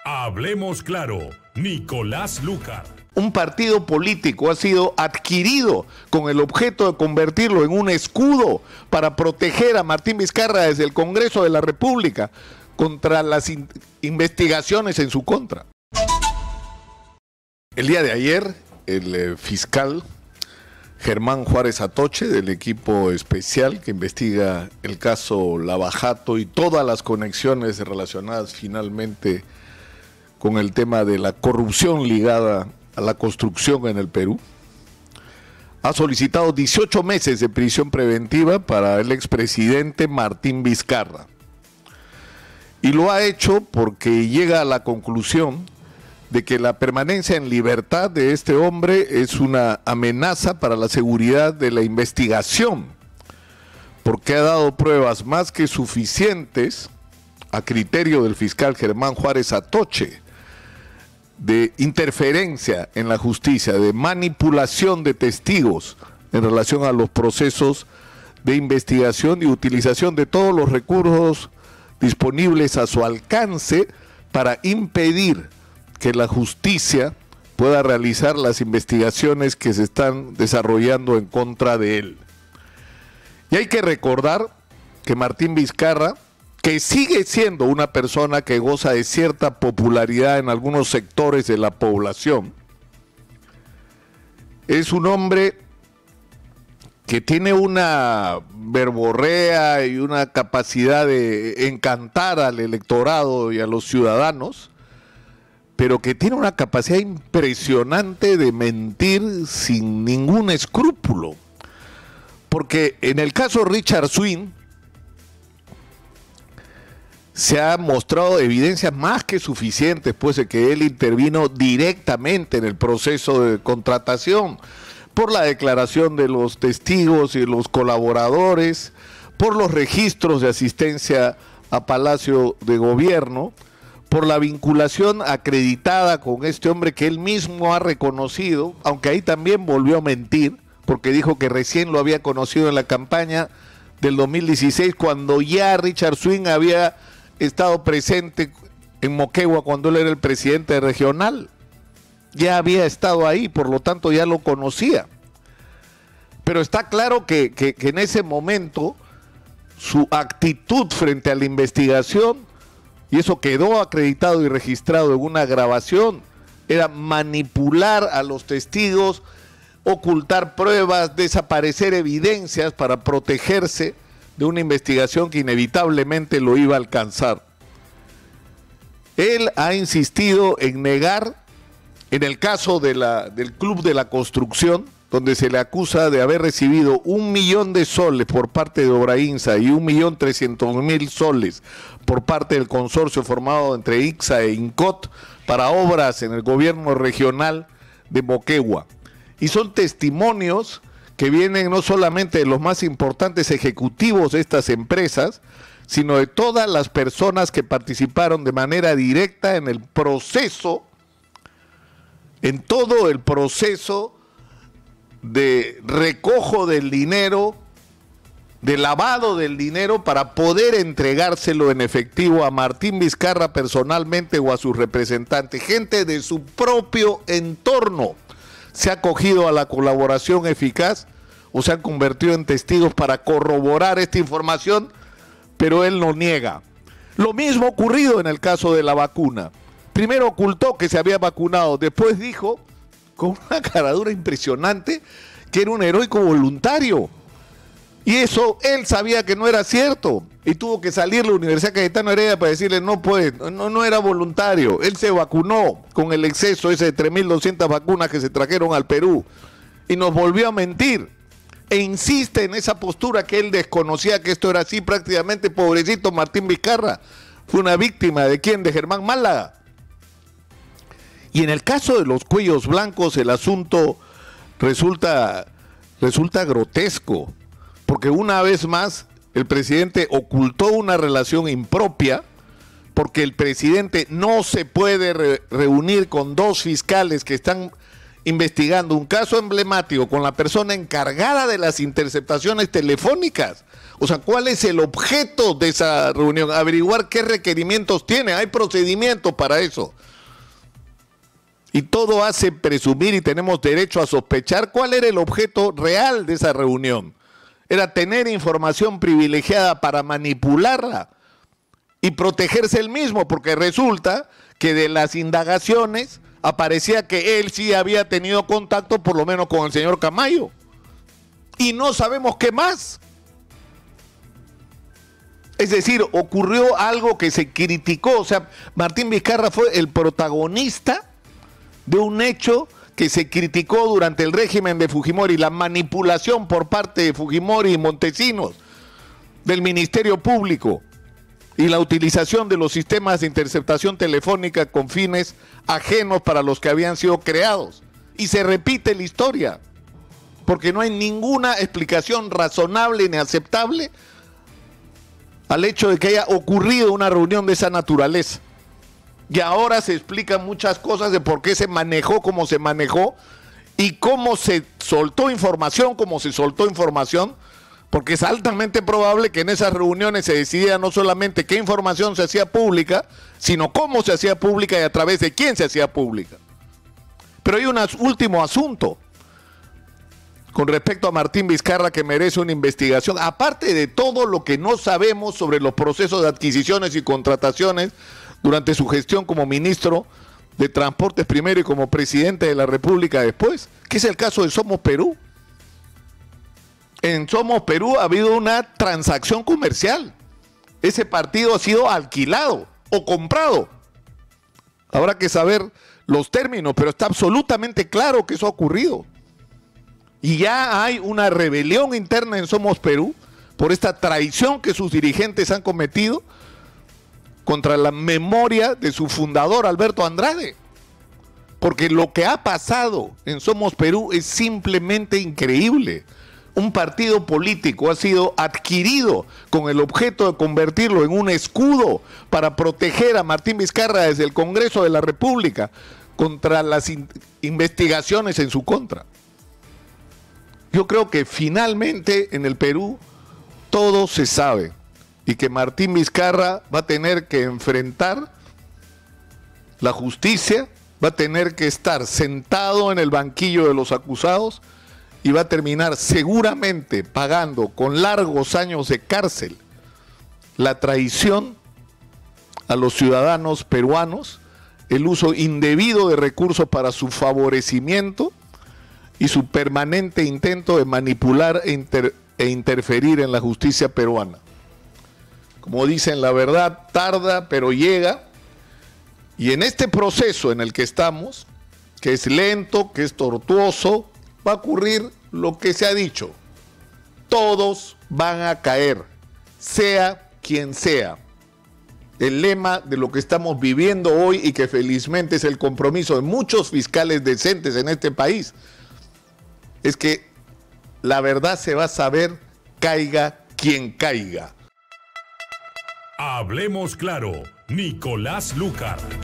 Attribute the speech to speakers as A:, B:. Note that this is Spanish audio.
A: Hablemos claro, Nicolás Lucar.
B: Un partido político ha sido adquirido con el objeto de convertirlo en un escudo para proteger a Martín Vizcarra desde el Congreso de la República contra las investigaciones en su contra. El día de ayer, el fiscal Germán Juárez Atoche, del equipo especial que investiga el caso Lava Jato y todas las conexiones relacionadas finalmente con el tema de la corrupción ligada a la construcción en el Perú, ha solicitado 18 meses de prisión preventiva para el expresidente Martín Vizcarra. Y lo ha hecho porque llega a la conclusión de que la permanencia en libertad de este hombre es una amenaza para la seguridad de la investigación, porque ha dado pruebas más que suficientes, a criterio del fiscal Germán Juárez Atoche, de interferencia en la justicia, de manipulación de testigos en relación a los procesos de investigación y utilización de todos los recursos disponibles a su alcance para impedir que la justicia pueda realizar las investigaciones que se están desarrollando en contra de él. Y hay que recordar que Martín Vizcarra, que sigue siendo una persona que goza de cierta popularidad en algunos sectores de la población, es un hombre que tiene una verborrea y una capacidad de encantar al electorado y a los ciudadanos, pero que tiene una capacidad impresionante de mentir sin ningún escrúpulo. Porque en el caso Richard Swing se ha mostrado evidencias más que suficientes, pues, de que él intervino directamente en el proceso de contratación, por la declaración de los testigos y los colaboradores, por los registros de asistencia a Palacio de Gobierno, por la vinculación acreditada con este hombre que él mismo ha reconocido, aunque ahí también volvió a mentir, porque dijo que recién lo había conocido en la campaña del 2016, cuando ya Richard Swing había estado presente en Moquegua cuando él era el presidente regional. Ya había estado ahí, por lo tanto ya lo conocía. Pero está claro que en ese momento su actitud frente a la investigación, y eso quedó acreditado y registrado en una grabación, era manipular a los testigos, ocultar pruebas, desaparecer evidencias para protegerse de una investigación que inevitablemente lo iba a alcanzar. Él ha insistido en negar, en el caso del Club de la Construcción, donde se le acusa de haber recibido 1 millón de soles por parte de Obrainsa y 1.300.000 soles por parte del consorcio formado entre ICSA e INCOT para obras en el gobierno regional de Moquegua. Y son testimonios que vienen no solamente de los más importantes ejecutivos de estas empresas, sino de todas las personas que participaron de manera directa en el proceso, en todo el proceso de recojo del dinero, de lavado del dinero para poder entregárselo en efectivo a Martín Vizcarra personalmente o a sus representantes. Gente de su propio entorno se ha acogido a la colaboración eficaz o se han convertido en testigos para corroborar esta información, pero él no niega. Lo mismo ocurrido en el caso de la vacuna. Primero ocultó que se había vacunado, después dijo, con una caradura impresionante, que era un heroico voluntario. Y eso él sabía que no era cierto. Y tuvo que salir la Universidad Cayetano Heredia para decirle, no puede, no era voluntario. Él se vacunó con el exceso ese de 3.200 vacunas que se trajeron al Perú. Y nos volvió a mentir. E insiste en esa postura que él desconocía que esto era así prácticamente. Pobrecito Martín Vizcarra. Fue una víctima de ¿quién? De Germán Málaga. Y en el caso de los cuellos blancos el asunto resulta grotesco, porque una vez más el presidente ocultó una relación impropia, porque el presidente no se puede reunir con dos fiscales que están investigando un caso emblemático con la persona encargada de las interceptaciones telefónicas. O sea, ¿cuál es el objeto de esa reunión? Averiguar qué requerimientos tiene. Hay procedimientos para eso. Y todo hace presumir y tenemos derecho a sospechar cuál era el objeto real de esa reunión. Era tener información privilegiada para manipularla y protegerse él mismo, porque resulta que de las indagaciones aparecía que él sí había tenido contacto por lo menos con el señor Camayo. Y no sabemos qué más. Es decir, ocurrió algo que se criticó. O sea, Martín Vizcarra fue el protagonista de un hecho que se criticó durante el régimen de Fujimori, la manipulación por parte de Fujimori y Montesinos del Ministerio Público y la utilización de los sistemas de interceptación telefónica con fines ajenos para los que habían sido creados. Y se repite la historia, porque no hay ninguna explicación razonable ni aceptable al hecho de que haya ocurrido una reunión de esa naturaleza. Y ahora se explican muchas cosas de por qué se manejó como se manejó y cómo se soltó información, porque es altamente probable que en esas reuniones se decidiera no solamente qué información se hacía pública, sino cómo se hacía pública y a través de quién se hacía pública. Pero hay un último asunto con respecto a Martín Vizcarra que merece una investigación, aparte de todo lo que no sabemos sobre los procesos de adquisiciones y contrataciones durante su gestión como ministro de Transportes primero y como presidente de la República después, que es el caso de Somos Perú. En Somos Perú ha habido una transacción comercial. Ese partido ha sido alquilado o comprado. Habrá que saber los términos, pero está absolutamente claro que eso ha ocurrido. Y ya hay una rebelión interna en Somos Perú por esta traición que sus dirigentes han cometido contra la memoria de su fundador, Alberto Andrade. Porque lo que ha pasado en Somos Perú es simplemente increíble. Un partido político ha sido adquirido con el objeto de convertirlo en un escudo para proteger a Martín Vizcarra desde el Congreso de la República contra las investigaciones en su contra. Yo creo que finalmente en el Perú todo se sabe y que Martín Vizcarra va a tener que enfrentar la justicia, va a tener que estar sentado en el banquillo de los acusados y va a terminar seguramente pagando con largos años de cárcel la traición a los ciudadanos peruanos, el uso indebido de recursos para su favorecimiento y su permanente intento de manipular e interferir en la justicia peruana. Como dicen, la verdad tarda pero llega, y en este proceso en el que estamos, que es lento, que es tortuoso, va a ocurrir lo que se ha dicho. Todos van a caer, sea quien sea. El lema de lo que estamos viviendo hoy y que felizmente es el compromiso de muchos fiscales decentes en este país, es que la verdad se va a saber, caiga quien caiga.
A: Hablemos claro, Nicolás Lúcar.